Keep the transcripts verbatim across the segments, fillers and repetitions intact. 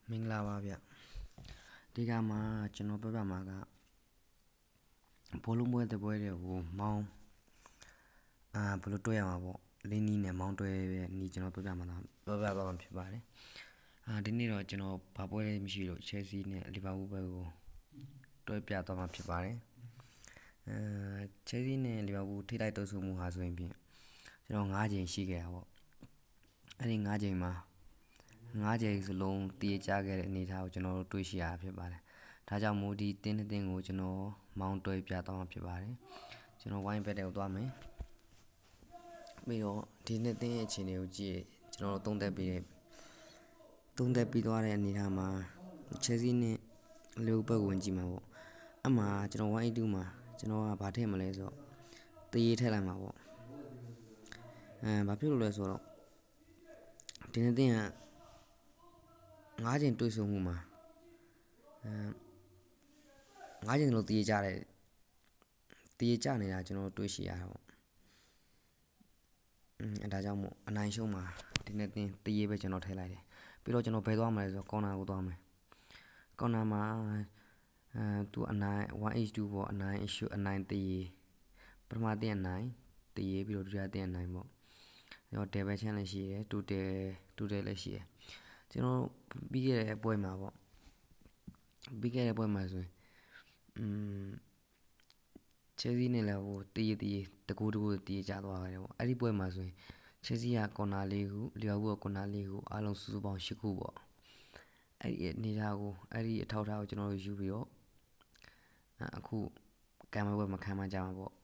မင်္ဂလာပါဗျဒီကမှာကျွန်တော်ပြောပြမှာကဘောလုံးပွဲတစ်ပွဲတွေကိုမောင်းအာဘယ်လိုတွဲရမှာပေါ့လင်းနီးနဲ့မောင်းတွဲရဲ့နီးကျွန်တော်ပြောပြမှာပြောပြသွားမှာဖြစ်ပါတယ်အာဒီနေ့တော့ကျွန်တော်ဘာပွဲလဲမရှိလို့ Chelsea နဲ့လီဗာပူးပွဲကိုတွဲပြသွားမှာဖြစ်ပါတယ်အဲ Chelsea နဲ့လီဗာပူးထိတိုက်斗ဆုံမှုဟာဆိုရင်ဖြင့်ကျွန်တော်၅ချိန်ရှိခဲ့တာပေါ့အဲ့ဒီ၅ချိန်မှာ၅ချိန်စလုံးတည်ကြခဲ့တဲ့အနေအထားကိုကျွန်တော်တို့တွေ့ရှိရဖြစ်ပါတယ်။ဒါကြောင့်မို့ဒီတင်းတဲ့တင်းကိုကျွန်တော်မောင်းတွဲပြသွားမှာဖြစ်ပါတယ်။ကျွန်တော်ဝိုင်းဘက်တဲ့ကိုသွားမယ်။ပြီးတော့ဒီနှစ်တင်းရဲ့အခြေအနေကိုကြည့်ကျွန်တော်တို့သုံးသပ်ပြီးတဲ့သုံးသပ်ပြီးသွားတဲ့အနေအထားမှာ Chelsea နဲ့လီဗာပူးဝင်ကြည့်မှာပေါ့။အမှကျွန်တော်one eighty-twoမှာကျွန်တော်ကဘာထည့်မလဲဆိုတော့တရေထည့်လိုက်မှာပေါ့။အဲဘာဖြစ်လို့လဲဆိုတော့ဒီနှစ်တင်းကငါးချိန်တွေ့ဆုံမှုမှာအဲငါးချိန်လုံးတည်ကြတယ်တည်ကြနေတာကျွန်တော်တွေ့ရှိရတာပေါ့အဲဒါကြောင့်မို့အနိုင်ရှုံးမှာဒီနေ့တင်တည်ပဲကျွန်တော်ထည့်လိုက်တယ်ပြီးတော့ကျွန်တော်ဘယ်သွားမလဲဆိုတော့ကော်နာကိုသွားမယ်ကော်နာမှာအဲသူအနိုင်one eighty-twoပေါ့အနိုင် issue အနိုင်တည်ပထမတင်အနိုင်တည်ပြီးတော့ဒုတိယတင်အနိုင်ပေါ့ပြီးတော့ double chance လည်းရှိတယ်2 တယ်2တယ်လည်းရှိတယ်ကျွန်တော်ပြီးခဲ့တဲ့အပွဲမှာပေါ့ပြီးခဲ့တဲ့ပွဲမှာဆိုရင်อืม Chelsea နဲ့လည်းဟိုတည်တည်တကူတကူတည်ကြသွားတယ်ပေါ့အဲ့ဒီပွဲမှာဆိုရင် Chelsea ကကော်နာလေးခုလီဗာပူးကကော်နာလေးခုအားလုံးစုစုပေါင်း၈ခုပေါ့အဲ့ဒီအနေထားကိုအဲ့ဒီအထောက်အထားကိုကျွန်တော်တို့ယူပြီးတော့အခုကံမပွဲမခံမှကြမှာပေါ့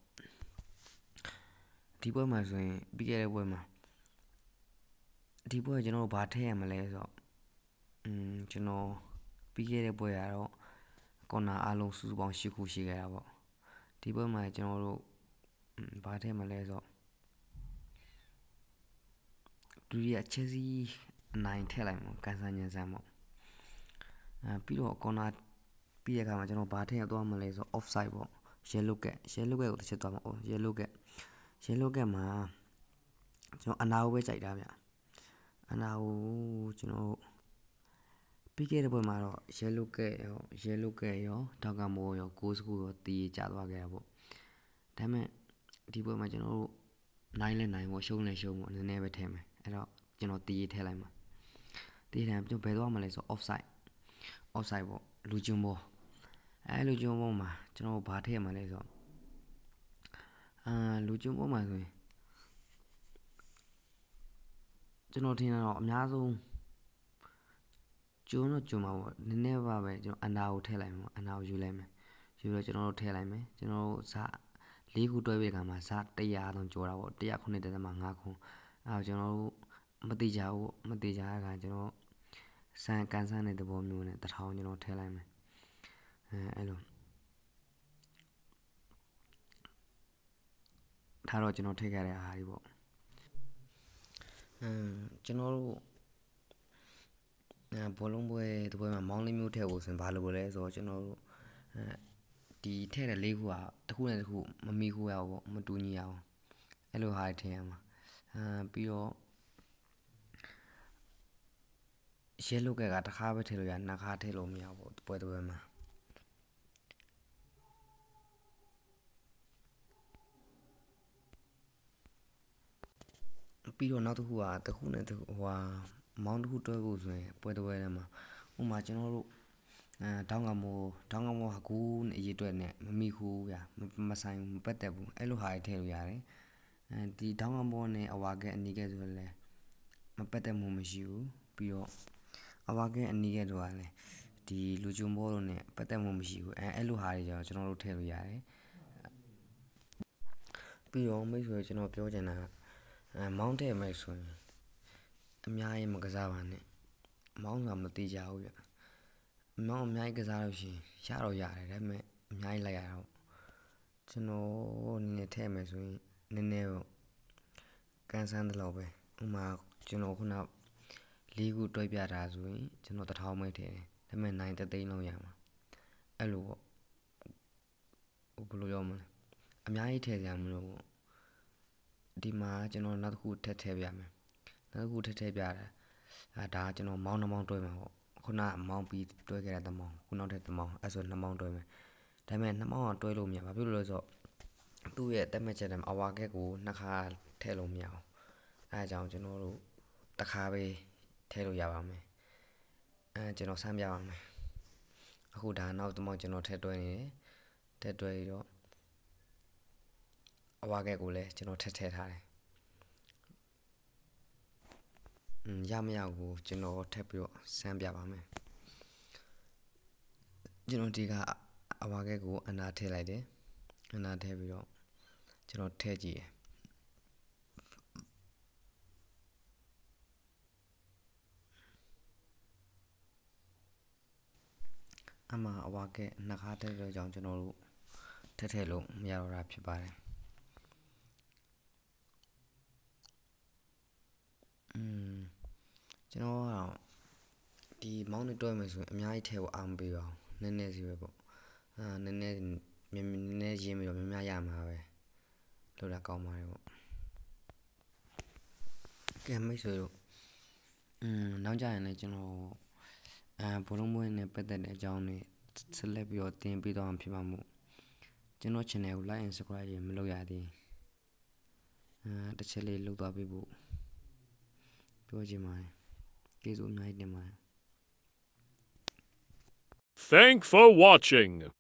ဒီပွဲမှာဆိုရင်ပြီးခဲ့တဲ့ပွဲမှာဒီပွဲကျွန်တော်တို့ဘာထည့်ရမလဲဆိုတော့อืมကျွန်တော်ပြီးခဲ့တဲ့ပွဲကတော့ကော်နာအားလုံးစုစုပေါင်း၈ခုရှိခဲ့တာပေါ့ဒီပွဲမှာကျွန်တော်တို့ဘာထည့်မလဲဆိုတော့ဒုတိယ Chelsea အနိုင်ထည့်လိုက်မှာကန်ဆာညန်ဆန်ပေါ့အဲပြီးတော့ကော်နာပြီးတဲ့အခါမှာကျွန်တော်ဘာထည့်ရသွားမလဲဆိုတော့ offside ပေါ့ yellow card yellow card ကိုတစ်ချက်သွားမှာ yellow card yellow card မှာကျွန်တော်အနာကိုပဲကြိုက်တာဗျအနာကိုကျွန်တော်ပြီးခဲ့တဲ့ပွဲမှာတော့ yellow card ရော yellow card ရောတောက်ကမောရောကိုးစကူရောတည်ကြသွားခဲ့တာပေါ့ဒါပေမဲ့ဒီပွဲမှာကျွန်တော်တို့နိုင်လဲနိုင်ပေါ့ရှုံးလဲရှုံးပေါ့နည်းနည်းပဲထည့်မယ်အဲ့တော့ကျွန်တော်တည်ထည့်လိုက်မှာတည်တယ်ကျွန်တော်ဘယ်သွားမလဲဆို offside offside ပေါ့လူကျုံဘောအဲလူကျုံဘောမှာကျွန်တော်ဘာထည့်မှာလဲဆိုတော့အာလူကျုံဘောမှာဆိုရင်ကျွန်တော်ထင်တာတော့အများဆုံးကျုံတော့ကျုံမှာပေါ့နည်းနည်းပါပဲကျွန်တော်အနာကိုထည့်လိုက်မှာအနာကိုယူလိုက်မယ်ယူတော့ကျွန်တော်တို့ထည့်လိုက်မယ်ကျွန်တော်တို့ဇာလေးခုတွဲပြီးခါမှာဇာone hundredတော့ကျော်တာပေါ့one oh nine.fiveခုအဲတော့ကျွန်တော်တို့မတိကြဘူးမတိကြတဲ့ခါကျွန်တော်စံကန်ဆန်းတဲ့သဘောမျိုးနဲ့တစ်ထောင်ကျွန်တော်ထည့်လိုက်မယ်အဲအဲ့လိုဒါတော့ကျွန်တော်ထည့်ခဲ့တဲ့အားကြီးပေါ့အဲကျွန်တော်တို့အဲဘောလုံးပွဲဒီပွဲမှာမောင်းလေးမျိုးထည့်ဖို့ဆိုရင်ဘာလို့လဲဆိုတော့ကျွန်တော်တို့အဲဒီထည့်တဲ့လေးခုကတစ်ခုနဲ့တစ်ခုမမီခုရအောင်ပေါ့မတူညီအောင်အဲ့လိုဟာထည့်ရမှာအဲပြီးတော့ yellow card ကတစ်ခါပဲထည့်လို့ရနှစ်ခါထည့်လို့မရဘူးပွဲတစ်ပွဲမှာပြီးတော့နောက်တစ်ခုကတစ်ခုနဲ့တစ်ခုဟိုဟာမောင်းတစ်ခုတွဲဖို့ဆိုရင်ပွဲတစ်ပွဲထဲမှာဥပမာကျွန်တော်တို့အဲတောင်းကမိုးတောင်းကမိုးဟာကူးနဲ့အရေးအတွက်နဲ့မမိခူးဗျာမဆိုင်မပတ်သက်ဘူးအဲ့လိုဟာတွေထည့်လို့ရတယ်အဲဒီတောင်းကမိုးနဲ့အဝါကဲအနီးကဲဆိုရင်လည်းမပတ်သက်မှုမရှိဘူးပြီးတော့အဝါကဲအနီးကဲတော့လည်းဒီလူကျုံဘောလို့နဲ့ပတ်သက်မှုမရှိဘူးအဲအဲ့လိုဟာတွေကျွန်တော်တို့ထည့်လို့ရတယ်ပြီးတော့မိတ်ဆွေကျွန်တော်ပြောချင်တာအဲမောင်းထည့်မယ်ဆိုရင်အများကြီးမကစားပါနဲ့မောင်းဆိုတာမတိကြဘူးဗျမောင်းအများကြီးကစားလို့ရှိရင်ရတော့ရတယ်ဒါပေမဲ့အများကြီးလိုက်ရတော့ကျွန်တော်နည်းနည်းထည့်မယ်ဆိုရင်နည်းနည်းတော့ကန်ဆန်းတယ်လို့ပဲဥမာကျွန်တော်ခုနလေးခုတွဲပြတာဆိုရင်ကျွန်တော်တစ်ထောင်ပဲထည့်တယ်ဒါပေမဲ့နိုင်တသိန်းလုံးရမှာအဲ့လိုပေါ့ဘယ်လိုပြောမလဲအများကြီးထည့်ကြမလို့ပေါ့ဒီမှာကျွန်တော်နောက်တစ်ခုထည့်ထည့်ပြမယ်နောက်တစ်ခုထည့်ထည့်ပြတာအဲဒါကျွန်တော်မောင်းနှမောင်းတွဲမှာပေါ့ခုနမောင်းပြီးတွဲခဲ့တဲ့တမောင်းခုနောက်ထပ်တမောင်းအဲ့ဆိုနှစ်မောင်းတွဲမယ်ဒါပေမဲ့နှစ်မောင်းကတွဲလို့မရဘာဖြစ်လို့လဲဆိုတော့သူ့ရဲ့တက်မဲ့ချက်တည်းအဝါကက်ကိုနှစ်ခါထည့်လို့မရအောင်အဲအကြောင်းကျွန်တော်တို့တစ်ခါပဲထည့်လို့ရပါမယ်အဲကျွန်တော်ဆန်းပြပါမယ်အခုဒါနောက်တမောင်းကျွန်တော်ထည့်တွဲနေတယ်ထည့်တွဲပြီးတော့အဝါကက်ကိုလည်းကျွန်တော်ထည့်ထည့်ထားတယ်อืมရမရကိုကျွန်တော်ထပ်ပြီးတော့ဆန်းပြပါမယ်ကျွန်တော်ဒီကအဝါကက်ကိုအနာထည့်လိုက်တယ်အနာထည့်ပြီးတော့ကျွန်တော်ထည့်ကြည့်တယ်အမှအဝါကက်နှစ်ခါထည့်လို့ကြောင့်ကျွန်တော်တို့ထည့်ထည့်လို့မရတော့တာဖြစ်ပါတယ်อืมကျွန်တော်ကဒီမောင်းနဲ့တွဲမယ်ဆိုရင်အများကြီးထည့်ဖို့အားမပေးပါဘူးနည်းနည်းစီပဲပေါ့အာနည်းနည်းနည်းနည်းရင်းပြီးတော့များများရမှာပဲလို့တာကောင်းပါတယ်ပေါ့ကဲမိတ်ဆွေတို့อืมနောက်ကြရင်လည်းကျွန်တော်အာဘလုံးမွေးနဲ့ပတ်သက်တဲ့အကြောင်းတွေဆက်လက်ပြီးတော့တင်ပြသွားမှာဖြစ်ပါမို့ကျွန်တော် channel ကို like and subscribe ရမလုပ်ရသေးအာတစ်ချက်လေးလုပ်သွားပေးဖို့ပြောချင်ပါတယ်ကျေးဇူးအများကြီးတင်ပါတယ် Thanks for watching.